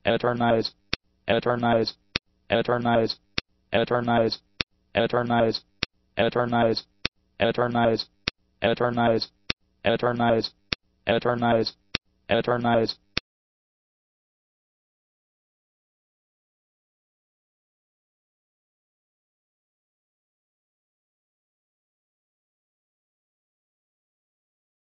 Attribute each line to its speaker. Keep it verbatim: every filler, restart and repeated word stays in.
Speaker 1: eternize, eternize, eternize, eternize, eternize, eternize, eternize, eternize, eternize, eternize, eternize,